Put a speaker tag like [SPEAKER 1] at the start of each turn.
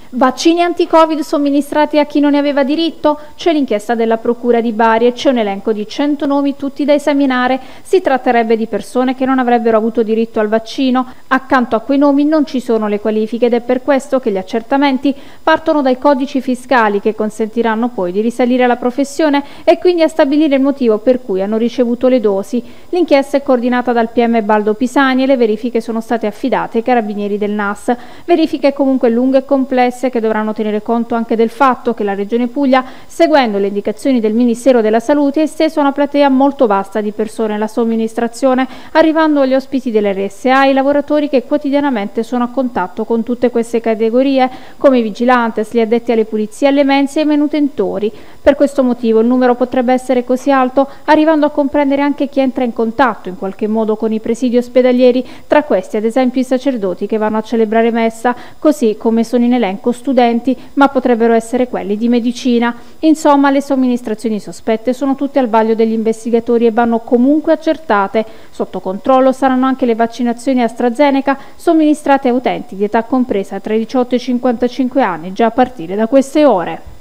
[SPEAKER 1] Vaccini anti-Covid somministrati a chi non ne aveva diritto? C'è l'inchiesta della Procura di Bari e c'è un elenco di 100 nomi tutti da esaminare. Si tratterebbe di persone che non avrebbero avuto diritto al vaccino. Accanto a quei nomi non ci sono le qualifiche ed è per questo che gli accertamenti partono dai codici fiscali che consentiranno poi di risalire alla professione e quindi a stabilire il motivo per cui hanno ricevuto le dosi. L'inchiesta è coordinata dal PM Baldo Pisani e le verifiche sono state affidate ai carabinieri del NAS. Verifiche comunque lunghe e complesse che dovranno tenere conto anche del fatto che la Regione Puglia, seguendo le indicazioni del Ministero della Salute, ha esteso una platea molto vasta di persone alla somministrazione, arrivando agli ospiti delle RSA e ai lavoratori che quotidianamente sono a contatto con tutte queste categorie, come i vigilantes, gli addetti alle pulizie, alle mense e i manutentori. Per questo motivo il numero potrebbe essere così alto, arrivando a comprendere anche chi entra in contatto in qualche modo con i presidi ospedalieri, tra questi ad esempio i sacerdoti che vanno a celebrare messa, così come sono in elenco studenti, ma potrebbero essere quelli di medicina. Insomma, le somministrazioni sospette sono tutte al vaglio degli investigatori e vanno comunque accertate. Sotto controllo saranno anche le vaccinazioni AstraZeneca somministrate a utenti di età compresa tra i 18 e i 55 anni già a partire da queste ore.